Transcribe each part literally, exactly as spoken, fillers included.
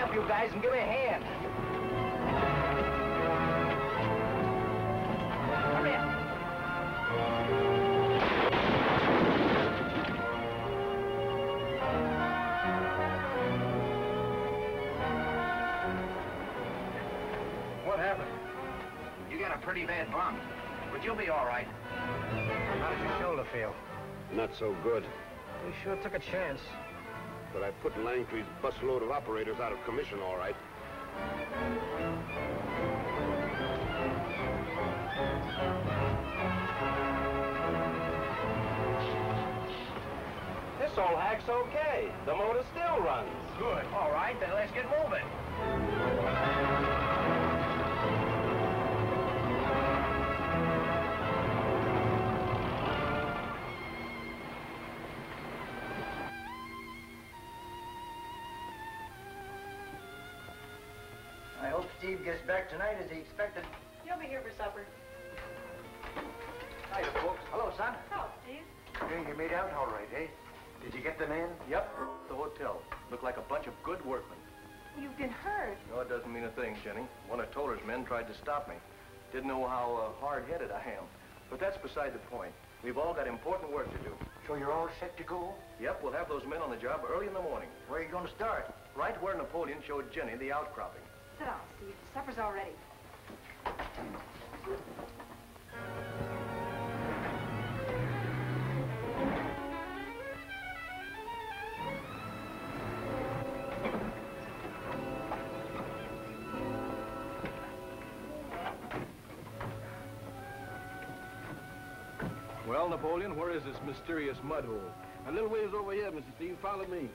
up, you guys, and give me a hand. Hurry up. What happened? You got a pretty bad bump, but you'll be all right. How does your shoulder feel? Not so good. We sure took a chance. But I put Langtry's busload of operators out of commission, all right. This old hack's okay. The motor still runs. Good. All right, then let's get moving. I hope Steve gets back tonight as he expected. You'll be here for supper. Hiya, folks. Hello, son. Oh, Steve. Hey, you made out all right, eh? Did you get the man? Yep, the hotel. Looked like a bunch of good workmen. You've been hurt. No, it doesn't mean a thing, Jenny. One of Toller's men tried to stop me. Didn't know how uh, hard-headed I am. But that's beside the point. We've all got important work to do. So you're all set to go? Yep, we'll have those men on the job early in the morning. Where are you going to start? Right where Napoleon showed Jenny the outcropping. Sit down, Steve. Supper's all ready. Well, Napoleon, where is this mysterious mud hole? A little ways over here, Mister Steve. Follow me.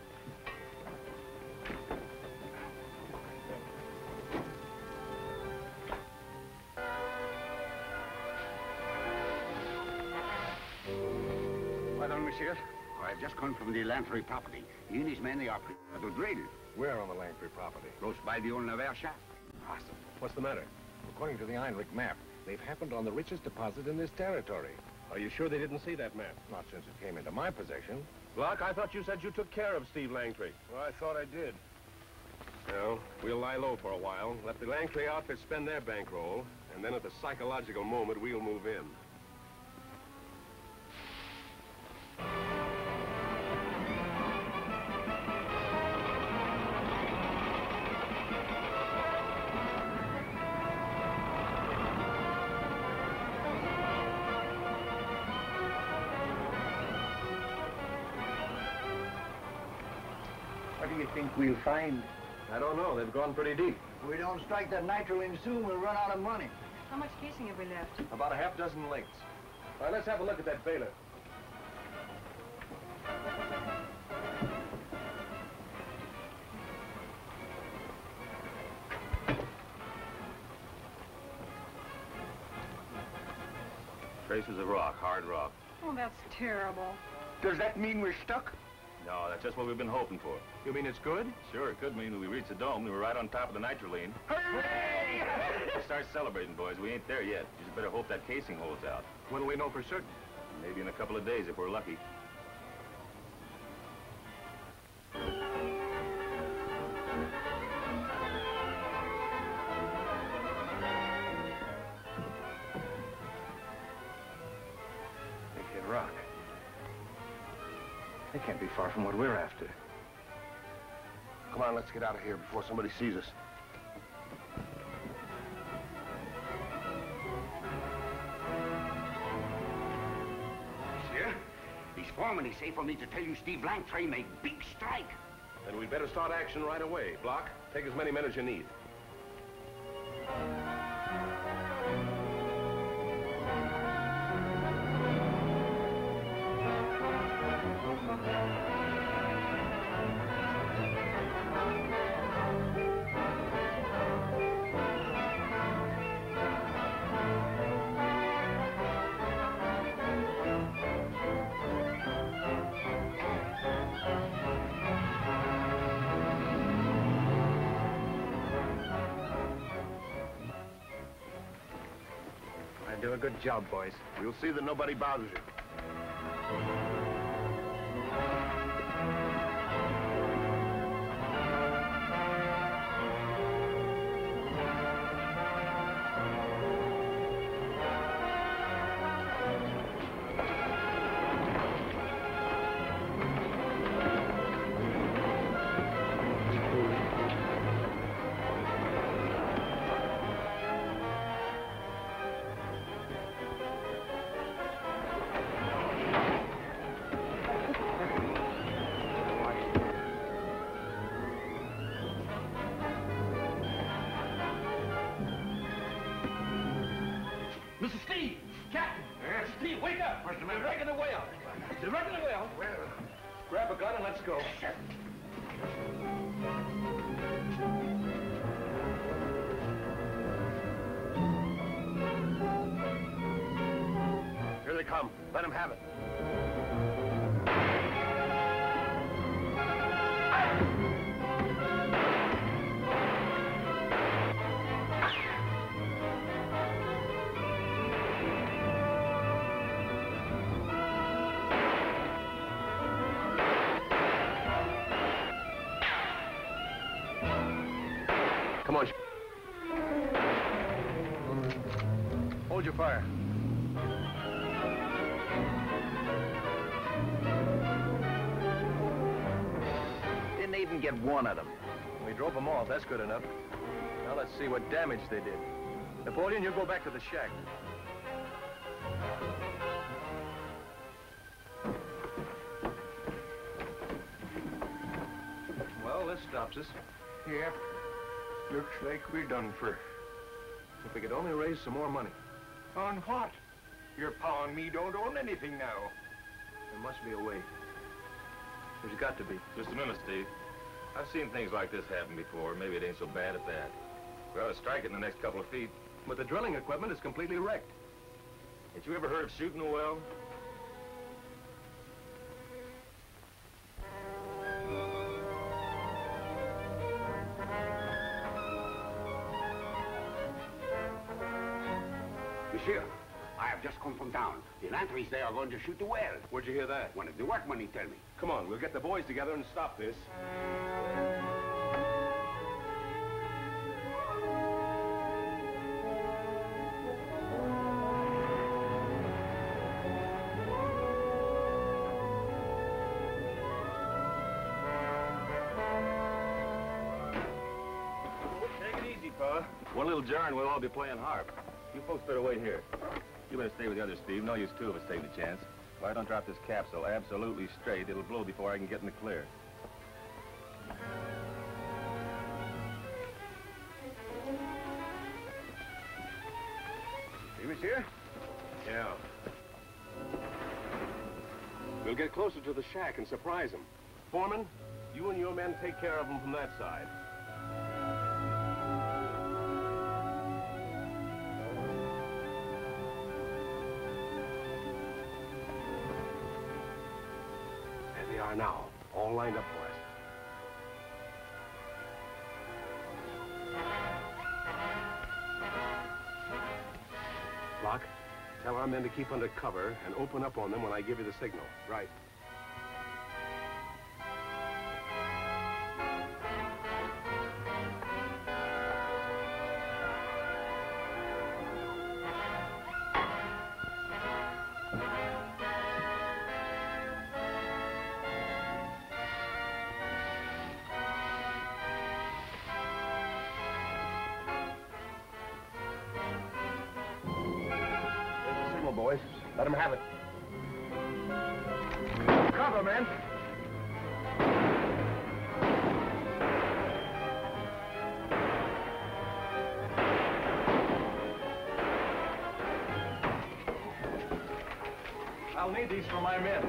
Pardon, monsieur. I've just come from the Langtry property. He and his men, they are the drill. Where on the Langtry property? Close by the old Navarre shaft. Awesome. What's the matter? According to the Heinrich map, they've happened on the richest deposit in this territory. Are you sure they didn't see that map? Not since it came into my possession. Block, I thought you said you took care of Steve Langtry. Well, I thought I did. Well, we'll lie low for a while, let the Langtry outfit spend their bankroll, and then at the psychological moment, we'll move in. What do you think we'll find? I don't know. They've gone pretty deep. If we don't strike that nitroline soon, we'll run out of money. How much casing have we left? About a half dozen links. All right, let's have a look at that baler. Traces of rock, hard rock. Oh, that's terrible. Does that mean we're stuck? No, that's just what we've been hoping for. You mean it's good? Sure, it could mean that we reach the dome. We were right on top of the nitroline. Hooray! Start celebrating, boys. We ain't there yet. You just better hope that casing holds out. When do we know for certain? Maybe in a couple of days if we're lucky. They hit rock. They can't be far from what we're after. Come on, let's get out of here before somebody sees us. Monsieur, these foremen, they say for me to tell you Steve Langtry made big strike. Then we'd better start action right away. Block, take as many men as you need. Do a good job, boys. We'll see that nobody bothers you. Captain! Yes? Steve, wake up! What's the They're matter? wrecking the whale. They're wrecking the whale. Well, Grab a gun and let's go. Here they come. Let them have it. Come on. Hold your fire. Didn't even get one of them. We drove them off. That's good enough. Now let's see what damage they did. Napoleon, you go back to the shack. Well, this stops us. Yep. Looks like we're done for. If we could only raise some more money. On what? Your pa and me don't own anything now. There must be a way. There's got to be. Just a minute, Steve. I've seen things like this happen before. Maybe it ain't so bad at that. We ought to strike it in the next couple of feet. But the drilling equipment is completely wrecked. Ain't you ever heard of shooting a well? Monsieur, I have just come from town. The Lantries, they are going to shoot the well. Where'd you hear that? One of the workmen, he tell me. Come on, we'll get the boys together and stop this. Take it easy, Pa. One little jar and we'll all be playing harp. You folks better wait here. You better stay with the others, Steve. No use two of us taking the chance. If I don't drop this capsule absolutely straight, it'll blow before I can get in the clear. He was here? Yeah. We'll get closer to the shack and surprise them. Foreman, you and your men take care of them from that side. There they are now, all lined up for us. Locke, tell our men to keep under cover and open up on them when I give you the signal. Right. Boys, let them have it. Cover, men. I'll need these for my men.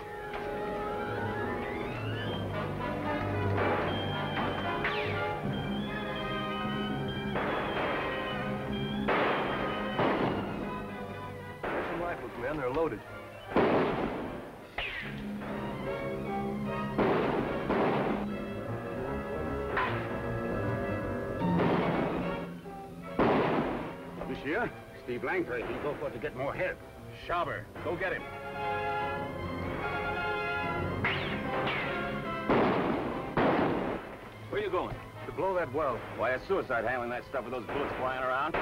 Men, they're loaded. Monsieur, Steve Langford, he go for to get more help. Schauber, go get him. Where you going? To blow that well. Why, it's suicide handling that stuff with those bullets flying around.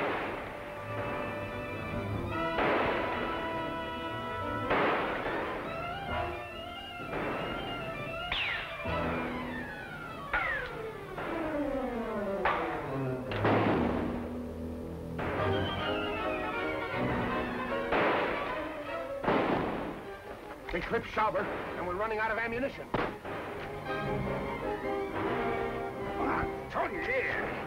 They clipped Schauber, and we're running out of ammunition. Ah, Tony, yeah.